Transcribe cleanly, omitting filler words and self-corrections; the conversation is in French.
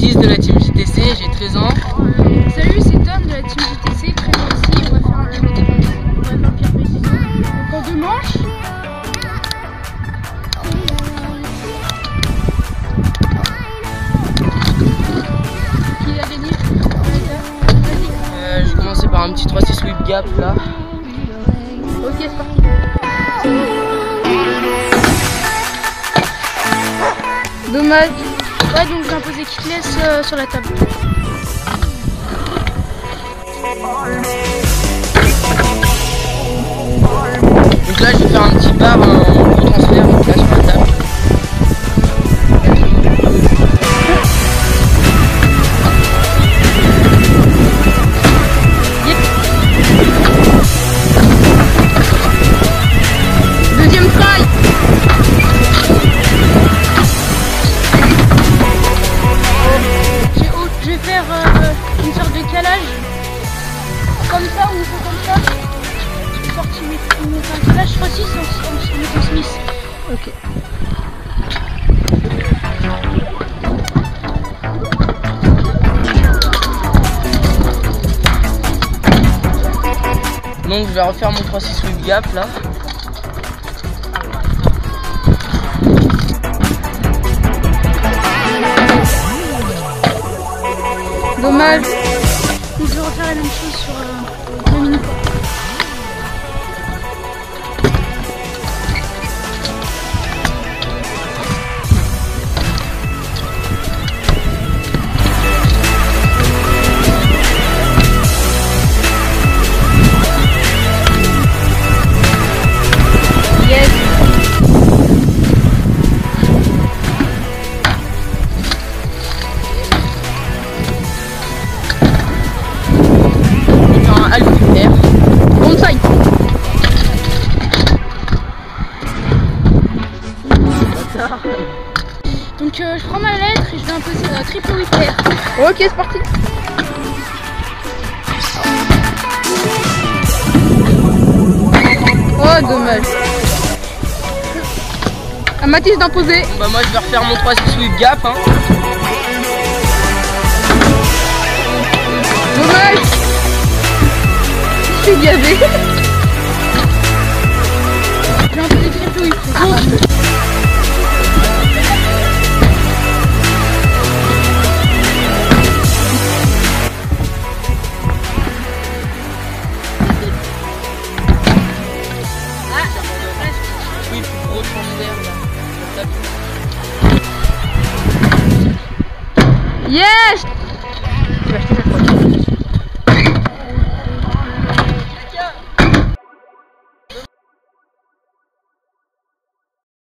Mathis de la team JTC, j'ai 13 ans. Salut, c'est Tom de la team JTC, 13 ans aussi. On va faire le pierre précision. Donc en 2 manches. Qui a gagné? Je commençais par un petit 3-6 whip gap là. Ok, c'est parti. Dommage. Ouais, donc j'ai imposé kickless sur la table. Donc là, je vais faire un petit bar en transfert donc là sur la table. Yep. Deuxième try. Je vais faire une sorte de calage. Comme ça ou comme ça. Je vais sortir un calage 3-6 en mettant Smith. Ok. Donc je vais refaire mon 3-6 whip gap là. Dommage. Donc je vais refaire la même chose sur le mini port. Yes. Onside. Donc je prends ma lettre et je vais imposer un triple whip air. Ok, c'est parti. Oh, dommage. À Mathis d'imposer. Bon, bah moi je vais refaire mon 3-6 whip gap hein. Dommage. Je suis gavé. J'ai imposé triple whip. Oui, plus gros transfert là. Yes.